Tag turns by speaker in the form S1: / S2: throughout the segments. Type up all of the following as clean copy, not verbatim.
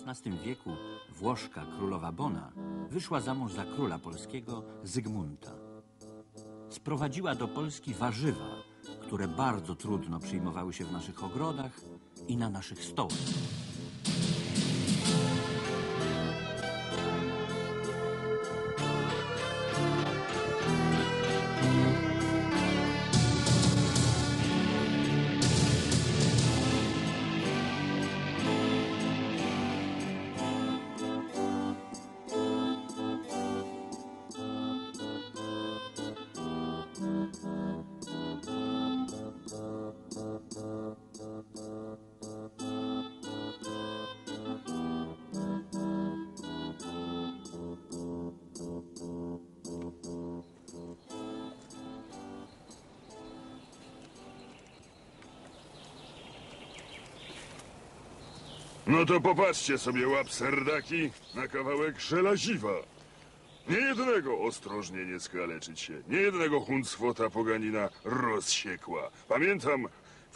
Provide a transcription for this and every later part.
S1: XVI wieku Włoszka królowa Bona wyszła za mąż za króla polskiego Zygmunta. Sprowadziła do Polski warzywa, które bardzo trudno przyjmowały się w naszych ogrodach i na naszych stołach.
S2: No to popatrzcie sobie, łapserdaki, na kawałek żelaziwa. Niejednego ostrożnie nie skaleczyć się, niejednego huncwota poganina rozsiekła. Pamiętam, w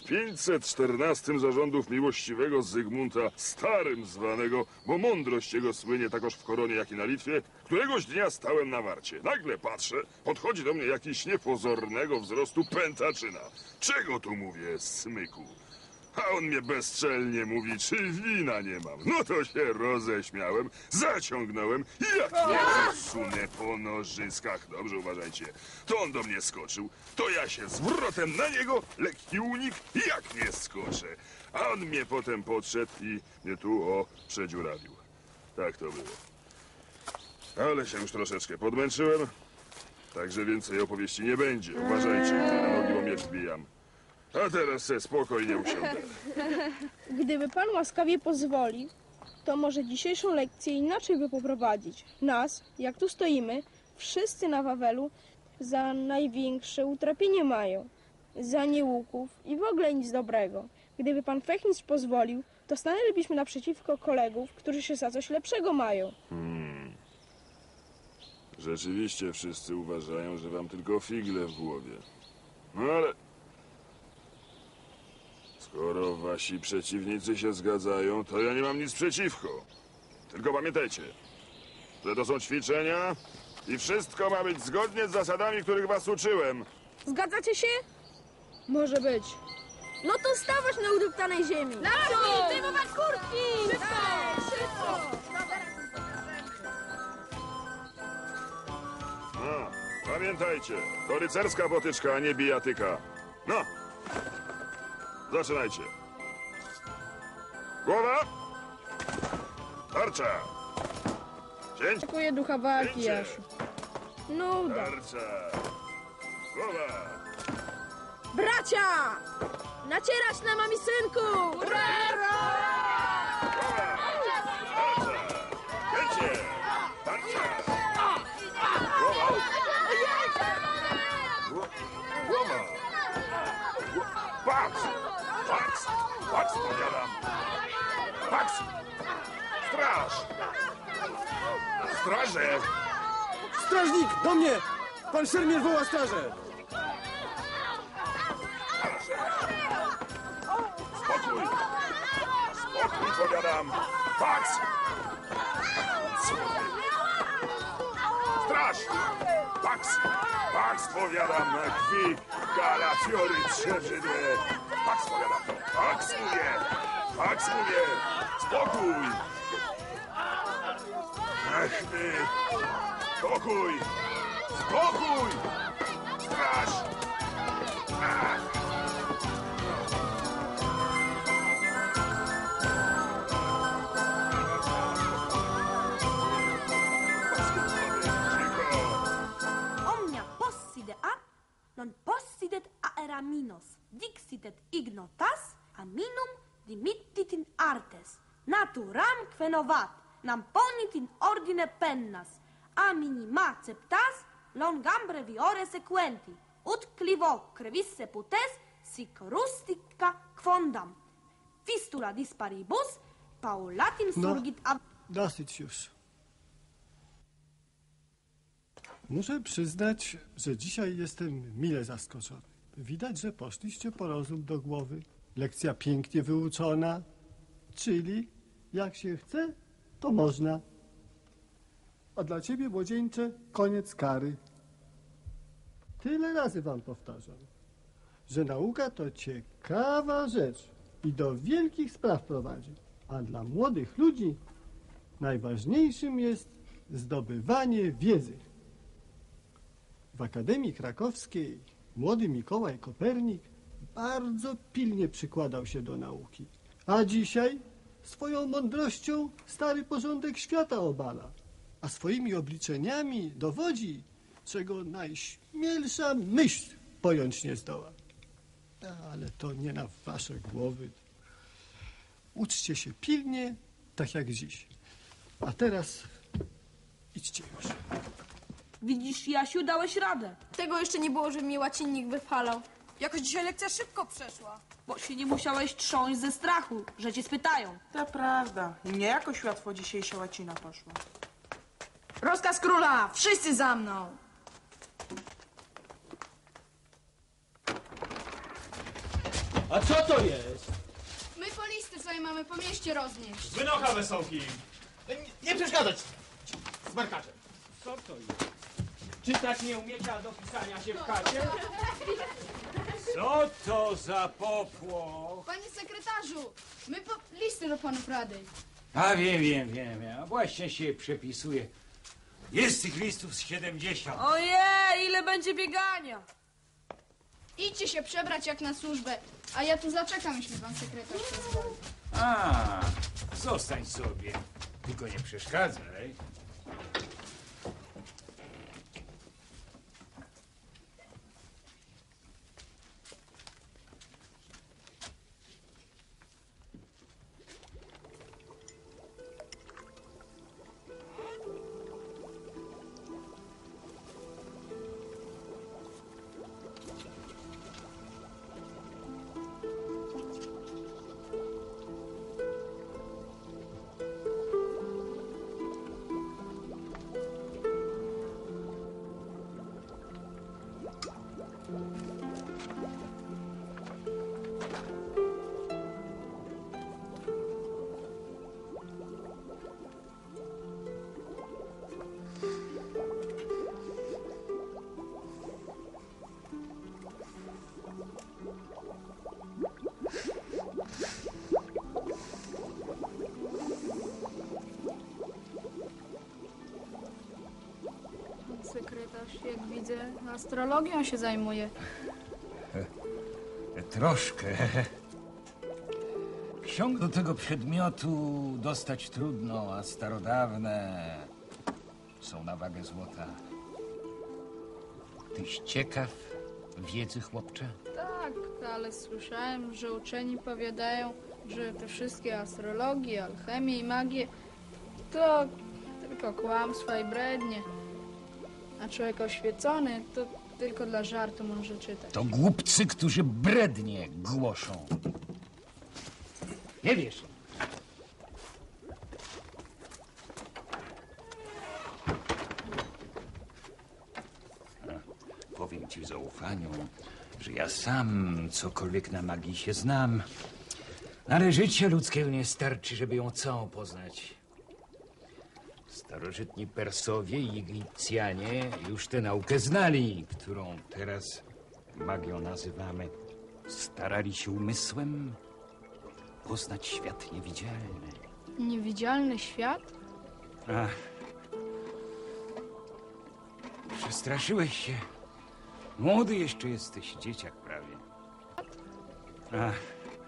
S2: 1514 zarządów miłościwego Zygmunta, starym zwanego, bo mądrość jego słynie takoż w koronie, jak i na Litwie, któregoś dnia stałem na warcie. Nagle patrzę, podchodzi do mnie jakiś niepozornego wzrostu pętaczyna. Czego tu mówię, smyku? A on mnie bezczelnie mówi, czy wina nie mam. No to się roześmiałem, zaciągnąłem i jak mnie rozsunę po nożyskach. Dobrze, uważajcie. To on do mnie skoczył, to ja się zwrotem na niego, lekki unik, jak nie skoczę. A on mnie potem podszedł i mnie tu, przedziurawił. Tak to było. Ale się już troszeczkę podmęczyłem, także więcej opowieści nie będzie. Uważajcie, na nogi, bo miecz wbijam. A teraz se spokojnie usiądę.
S3: Gdyby pan łaskawie pozwolił, to może dzisiejszą lekcję inaczej by poprowadzić. Nas, jak tu stoimy, wszyscy na Wawelu za największe utrapienie mają. Za niełuków i w ogóle nic dobrego. Gdyby pan Fechmistrz pozwolił, to stanęlibyśmy naprzeciwko kolegów, którzy się za coś lepszego mają.
S2: Rzeczywiście wszyscy uważają, że wam tylko figle w głowie. No ale... skoro wasi przeciwnicy się zgadzają, to ja nie mam nic przeciwko. Tylko pamiętajcie, że to są ćwiczenia i wszystko ma być zgodnie z zasadami, których was uczyłem.
S3: Zgadzacie się? Może być. No to stawać na udeptanej ziemi.
S4: Naprzód! Wyjmować kurtki!
S3: Szybko!
S2: No, pamiętajcie, to rycerska potyczka, a nie bijatyka. No, zaczynajcie. Głowa! Tarcza! Cięcie!
S3: Dziękuję ducha walki,
S2: Cięcie!
S3: Jasiu. Nuda.
S2: Tarcza! Głowa!
S3: Bracia! Nacierać na mami synku!
S2: Głowa! Tarcza! Cięcie! Tarcza! Głowa! Głowa! Patrz! Patrz! Patrz, powiadam! Patrz! Straż! Straże!
S5: Strażnik, do mnie! Pan szermierz woła strażę!
S2: Spokój! Spokój, powiadam! Patrz! Straż! Patrz! Patrz, powiadam, na krwi kalafiory przebrzydłe! Patrz, powiadam! Patrz, mówię! Patrz, mówię! Spokój! Ach ty! Spokój! Spokój! Straż! Ach!
S4: Omnia posside ad, non possidet aeraminos, dixitet ignotas, aminum dimittit in artes, naturam quenovat, nam ponit in ordine pennas, a minima ceptas, longam breviore sequenti, ut clivo crevisse putes, sic rustica quondam. Fistula disparibus, paulatim surgit ab...
S5: Dosyć już. Muszę przyznać, że dzisiaj jestem mile zaskoczony. Widać, że poszliście po rozum do głowy. Lekcja pięknie wyuczona, czyli Jak się chce, to można. A dla ciebie, młodzieńcze, koniec kary. Tyle razy wam powtarzam, że nauka to ciekawa rzecz i do wielkich spraw prowadzi. A dla młodych ludzi najważniejszym jest zdobywanie wiedzy. W Akademii Krakowskiej młody Mikołaj Kopernik bardzo pilnie przykładał się do nauki. A dzisiaj swoją mądrością stary porządek świata obala, a swoimi obliczeniami dowodzi, czego najśmielsza myśl pojąć nie zdoła. Ale to nie na wasze głowy. Uczcie się pilnie, tak jak dziś. A teraz idźcie już.
S4: Widzisz, Jasiu, dałeś radę.
S3: Tego jeszcze nie było, że mnie łacinnik wypalał.
S6: Jakoś dzisiaj lekcja szybko przeszła.
S4: Bo się nie musiałeś trząść ze strachu, że cię spytają.
S6: To prawda. Nie jakoś łatwo dzisiejsza łacina poszła.
S7: Rozkaz króla! Wszyscy za mną!
S8: A co to jest?
S7: My po listy sobie mamy po mieście roznieść.
S8: Wynocha wesołki. Nie przeszkadzać! Smarkaczem. Co to jest? Czytać nie umiecie, a do pisania się w chacie? Co to za popłoch?
S7: Panie sekretarzu, my po listy do panów rady.
S9: A wiem. A właśnie się przepisuje. Jest tych listów z 70.
S4: Ojej, ile będzie biegania.
S7: Idźcie się przebrać jak na służbę, a ja tu zaczekam, jeśli pan sekretarz pozwoli.
S9: A, zostań sobie. Tylko nie przeszkadzaj.
S7: Sekretarz, jak widzę, astrologią się zajmuje.
S9: Troszkę. Ksiąg do tego przedmiotu dostać trudno, a starodawne są na wagę złota. Tyś ciekaw wiedzy, chłopcze?
S7: Tak, ale słyszałem, że uczeni powiadają, że te wszystkie astrologie, alchemię i magię to tylko kłamstwa i brednie. A człowiek oświecony to tylko dla żartu może czytać.
S9: To głupcy, którzy brednie głoszą. Nie wiesz? Powiem ci w zaufaniu, że ja sam cokolwiek na magii się znam. Ale życie ludzkie nie starczy, żeby ją całą poznać. Starożytni Persowie i Egipcjanie już tę naukę znali, którą teraz magią nazywamy. Starali się umysłem poznać świat niewidzialny.
S7: Niewidzialny świat?
S9: Ach. Przestraszyłeś się. Młody jeszcze jesteś, dzieciak prawie. Ach.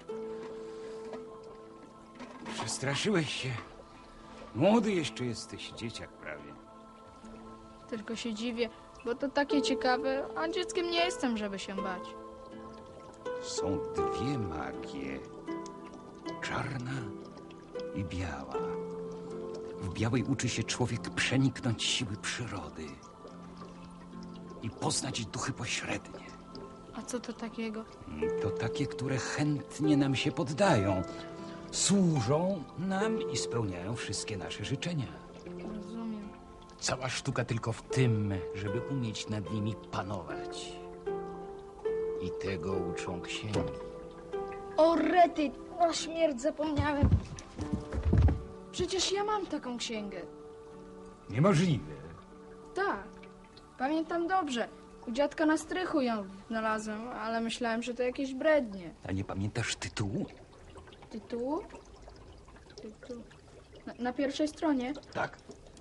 S9: Przestraszyłeś się. Młody jeszcze jesteś, dzieciak prawie.
S7: Tylko się dziwię, bo to takie ciekawe, a dzieckiem nie jestem, żeby się bać.
S9: Są dwie magie. Czarna i biała. W białej uczy się człowiek przeniknąć siły przyrody i poznać duchy pośrednie.
S7: A co to takiego?
S9: To takie, które chętnie nam się poddają. Służą nam i spełniają wszystkie nasze życzenia.
S7: Rozumiem.
S9: Cała sztuka tylko w tym, żeby umieć nad nimi panować. I tego uczą księgi.
S3: O rety, na śmierć zapomniałem.
S7: Przecież ja mam taką księgę.
S9: Niemożliwe.
S7: Tak. Pamiętam dobrze. U dziadka na strychu ją znalazłem, ale myślałem, że to jakieś brednie.
S9: A nie pamiętasz tytułu?
S7: Tytułu? Tytuł. Na pierwszej stronie?
S9: Tak.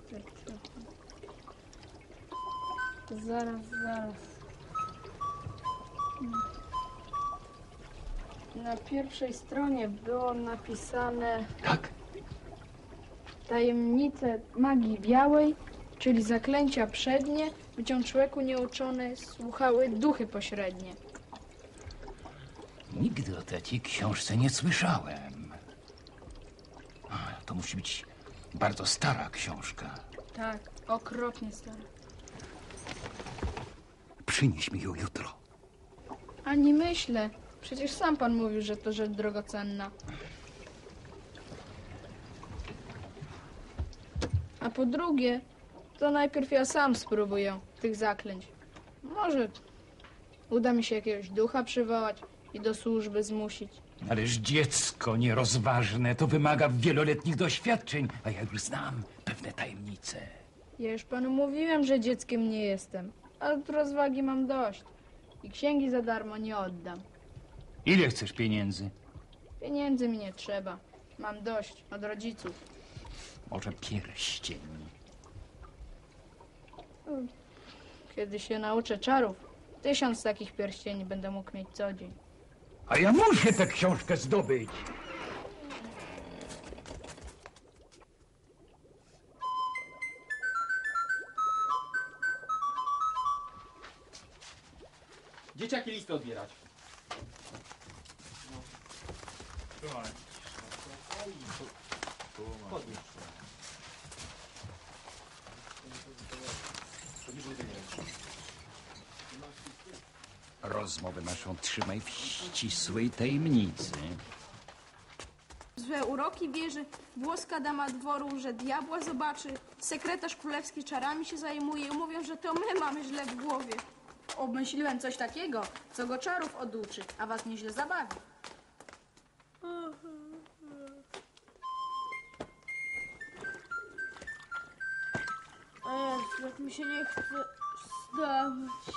S7: Zaraz. Na pierwszej stronie było napisane
S9: Tak.
S7: tajemnice magii białej, czyli zaklęcia przednie, bycią człowieku nieuczone słuchały duchy pośrednie.
S9: Nigdy o takiej książce nie słyszałem. To musi być bardzo stara książka.
S7: Tak, okropnie stare.
S9: Przynieś mi ją jutro.
S7: Ani myślę. Przecież sam pan mówił, że to rzecz drogocenna. A po drugie, to najpierw ja sam spróbuję tych zaklęć. Może uda mi się jakiegoś ducha przywołać i do służby zmusić.
S9: Ależ dziecko nierozważne to wymaga wieloletnich doświadczeń, a ja już znam pewne tajemnice.
S7: Ja już panu mówiłem, że dzieckiem nie jestem, ale od rozwagi mam dość. I księgi za darmo nie oddam.
S9: Ile chcesz pieniędzy?
S7: Pieniędzy mi nie trzeba. Mam dość od rodziców.
S9: Może pierścień?
S7: Kiedy się nauczę czarów, 1000 takich pierścieni będę mógł mieć co dzień.
S9: A ja muszę tę książkę zdobyć.
S8: Dzieciaki listy odbierać.
S9: Rozmowę naszą trzymaj w ścisłej tajemnicy.
S3: Złe uroki wierzy, włoska dama dworu, że diabła zobaczy, sekretarz królewski czarami się zajmuje, mówią, że to my mamy źle w głowie.
S4: Obmyśliłem coś takiego, co go czarów oduczy, a was nieźle zabawi.
S3: Jak mi się nie chce wstawać.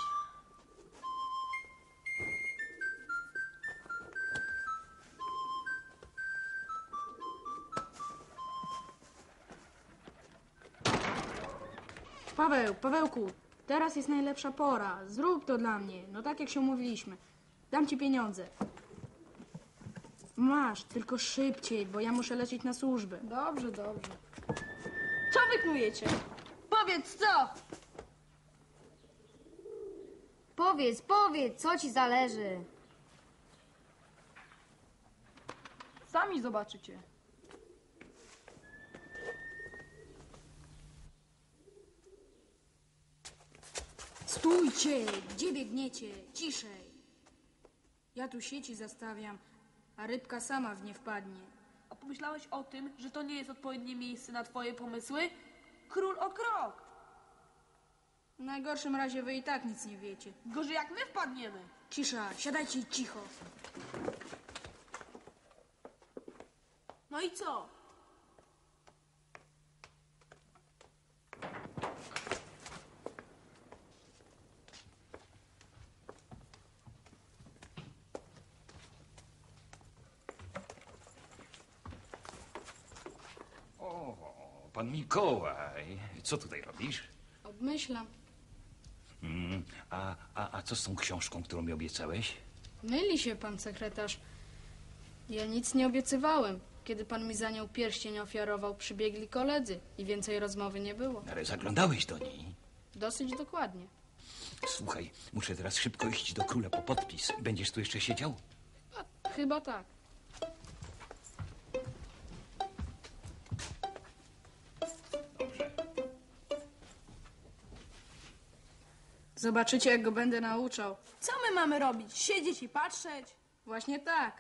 S4: Pawełku, teraz jest najlepsza pora. Zrób to dla mnie, no tak jak się umówiliśmy. Dam ci pieniądze. Masz, tylko szybciej, bo ja muszę lecieć na służbę.
S7: Dobrze.
S3: Co wy knujecie?
S4: Powiedz co!
S10: Powiedz, co ci zależy?
S4: Sami zobaczycie. Stójcie! Gdzie biegniecie? Ciszej! Ja tu sieci zastawiam, a rybka sama w nie wpadnie.
S6: A pomyślałeś o tym, że to nie jest odpowiednie miejsce na twoje pomysły? Król o krok!
S4: W najgorszym razie wy i tak nic nie wiecie.
S6: Gorzej jak my wpadniemy.
S4: Cisza, siadajcie i cicho.
S6: No i co?
S9: O, pan Mikołaj, co tutaj robisz?
S7: Obmyślam.
S9: A co z tą książką, którą mi obiecałeś?
S7: Myli się pan sekretarz. Ja nic nie obiecywałem. Kiedy pan mi za nią pierścień ofiarował, przybiegli koledzy i więcej rozmowy nie było.
S9: Ale zaglądałeś do niej.
S7: Dosyć dokładnie.
S9: Słuchaj, muszę teraz szybko iść do króla po podpis. Będziesz tu jeszcze siedział?
S7: Chyba tak.
S9: Dobrze.
S7: Zobaczycie, jak go będę nauczał.
S3: Co my mamy robić? Siedzieć i patrzeć?
S7: Właśnie tak.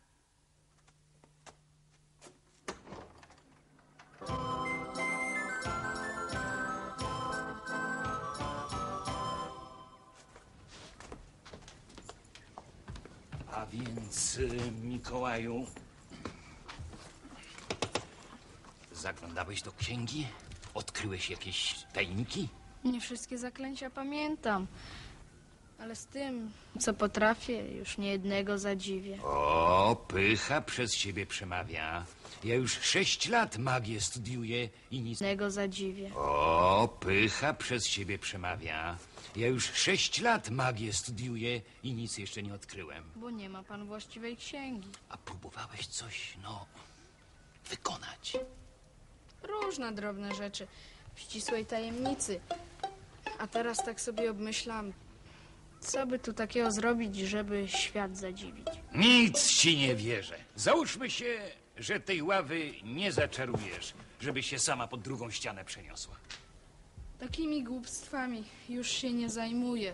S9: A więc, Mikołaju, Zaglądałeś do księgi? Odkryłeś jakieś tajniki?
S7: Nie wszystkie zaklęcia pamiętam, ale z tym, co potrafię, już niejednego zadziwię.
S9: O, pycha przez ciebie przemawia. Ja już 6 lat magię studiuję i nic...
S7: Jednego zadziwię.
S9: O, pycha przez ciebie przemawia. Ja już 6 lat magię studiuję i nic jeszcze nie odkryłem.
S7: Bo nie ma pan właściwej księgi.
S9: A próbowałeś coś, wykonać?
S7: Różne drobne rzeczy w ścisłej tajemnicy. A teraz tak sobie obmyślam, co by tu takiego zrobić, żeby świat zadziwić.
S9: Nic ci nie wierzę. Załóżmy się, że tej ławy nie zaczarujesz, żeby się sama pod drugą ścianę przeniosła.
S7: Takimi głupstwami już się nie zajmuję.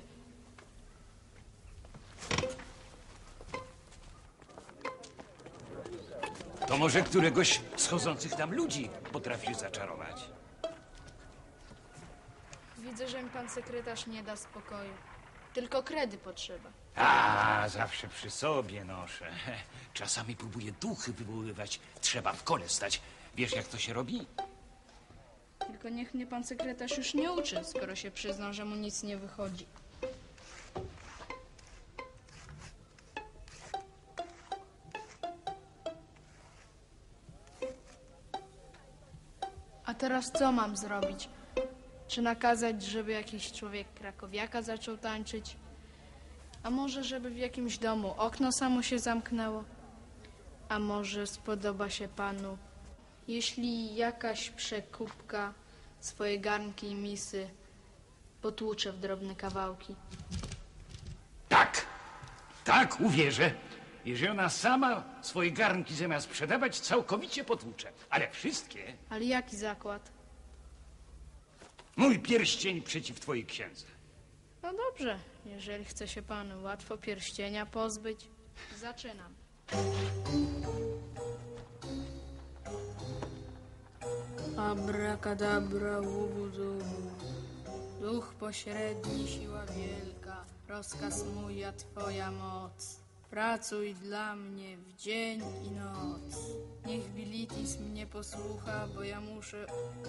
S9: To może któregoś z chodzących tam ludzi potrafisz zaczarować.
S7: Widzę, że mi pan sekretarz nie da spokoju. Tylko kredy potrzeba.
S9: A, zawsze przy sobie noszę. Czasami próbuję duchy wywoływać. Trzeba w kole stać. Wiesz, jak to się robi?
S7: Tylko niech mnie pan sekretarz już nie uczy, skoro się przyznał, że mu nic nie wychodzi. A teraz co mam zrobić? Czy nakazać, żeby jakiś człowiek krakowiaka zaczął tańczyć? A może, żeby w jakimś domu okno samo się zamknęło? A może spodoba się panu, jeśli jakaś przekupka swoje garnki i misy potłucze w drobne kawałki?
S9: Tak, uwierzę. Jeżeli ona sama swoje garnki zamiast sprzedawać, całkowicie potłucze. Ale wszystkie...
S7: Ale jaki zakład?
S9: Mój pierścień przeciw twojej księdze.
S7: No dobrze, jeżeli chce się pan łatwo pierścienia pozbyć, zaczynam. Abrakadabra, łubu-dubu. Duch pośredni, siła wielka, rozkaz mój, a twoja moc. Pracuj dla mnie w dzień i noc. Niech Bilitis mnie posłucha, bo ja muszę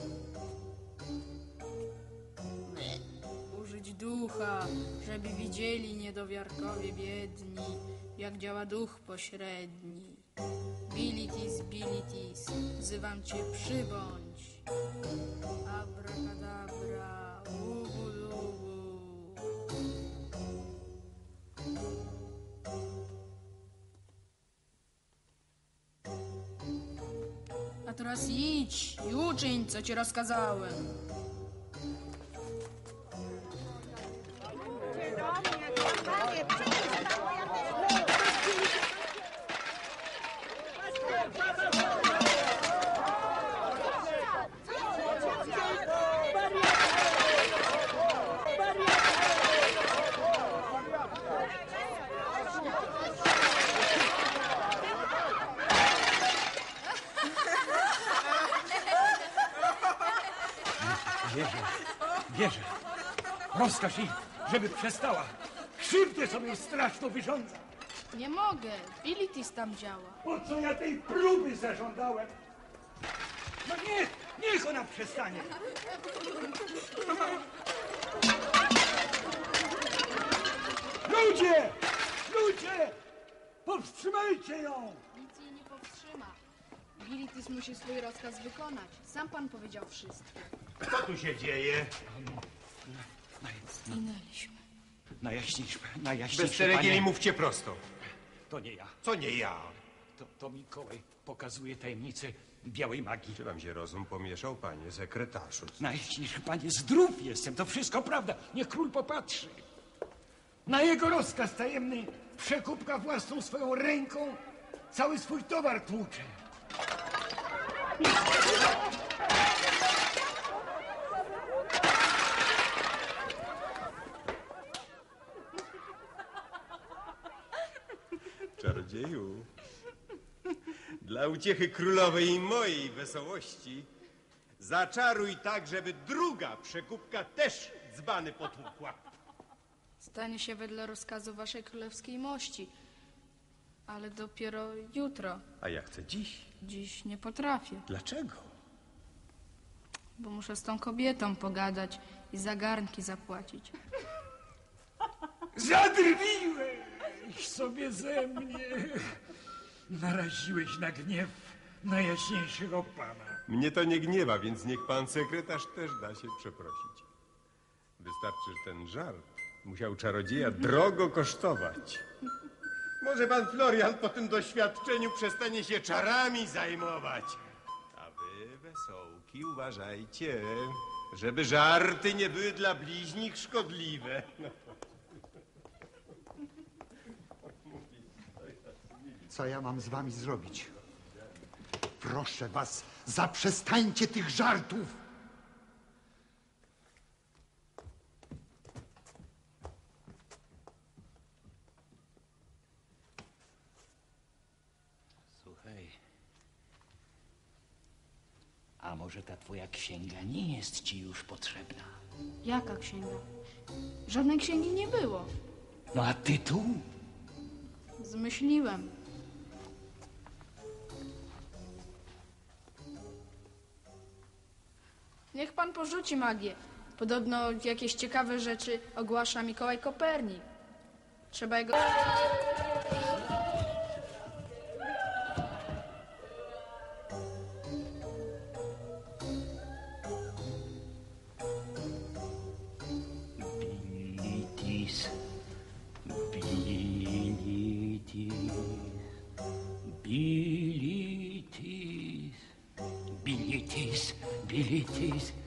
S7: użyć ducha, żeby widzieli niedowiarkowie biedni, jak działa duch pośredni. Bilitis, Bilitis, wzywam cię, przybądź. Abrakadabra, ubu-dubu. A teraz idź i uczyń, co ci rozkazałem.
S9: Wierzę. Rozkaż jej, żeby przestała. Krzywdę sobie straszną wyrządza.
S7: Nie mogę, Bilitis tam działa.
S9: Po co ja tej próby zażądałem? No niech ona przestanie. Ludzie! Powstrzymajcie ją!
S7: Nic jej nie powstrzyma. Bilitis musi swój rozkaz wykonać. Sam pan powiedział wszystko.
S8: Co tu się dzieje?
S7: Zginęliśmy.
S9: Najjaśniejsze,
S8: Bez ceregieli
S9: panie.
S8: mówcie prosto.
S9: To nie ja.
S8: Co nie ja?
S9: To Mikołaj pokazuje tajemnicę białej magii.
S8: Czy wam się rozum pomieszał, panie sekretarzu?
S9: Najjaśniejszy panie, zdrów jestem. To wszystko prawda. Niech król popatrzy. Na jego rozkaz tajemny przekupka własną swoją ręką cały swój towar tłucze.
S8: Czarodzieju, dla uciechy królowej i mojej wesołości zaczaruj tak, żeby druga przekupka też dzbany potłukła.
S7: Stanie się wedle rozkazu waszej królewskiej mości. Ale dopiero jutro.
S8: A ja chcę dziś.
S7: Dziś nie potrafię.
S8: Dlaczego?
S7: bo muszę z tą kobietą pogadać i za garnki zapłacić.
S8: Zadrwiłeś sobie ze mnie. Naraziłeś na gniew najjaśniejszego pana.
S10: Mnie to nie gniewa, więc niech pan sekretarz też da się przeprosić. Wystarczy, że ten żart musiał czarodzieja drogo kosztować. Może pan Florian po tym doświadczeniu przestanie się czarami zajmować. A wy, wesołki, uważajcie, żeby żarty nie były dla bliźnich szkodliwe.
S11: Co ja mam z wami zrobić? Proszę was, zaprzestańcie tych żartów!
S9: Słuchaj, a może ta twoja księga nie jest ci już potrzebna?
S7: Jaka księga? Żadnej księgi nie było.
S9: No a tytuł?
S7: Zmyśliłem. Niech pan porzuci magię. Podobno jakieś ciekawe rzeczy ogłasza Mikołaj Kopernik. Trzeba jego...
S9: Bilitis, bilitis, bilitis, bilitis, bilitis.